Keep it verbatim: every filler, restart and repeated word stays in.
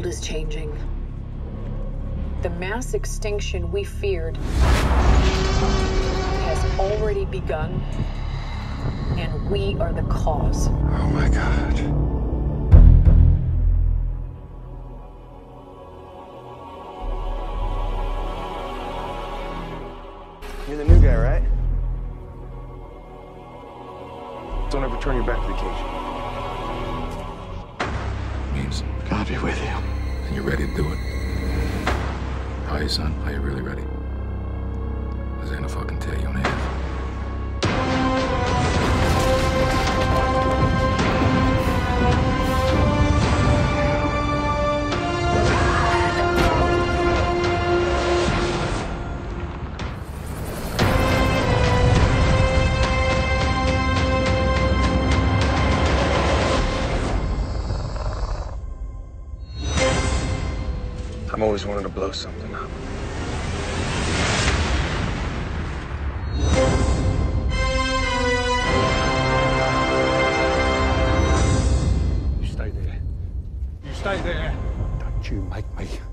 world is changing. The mass extinction we feared has already begun, and we are the cause. Oh my God. You're the new guy, right? Don't ever turn your back to the cage. Means God be with you. and you're ready to do it. How are you, son? Are you really ready? Cause ain't a fucking tell you on half. I'm always wanting to blow something up. You stay there. You stay there. Don't you make me.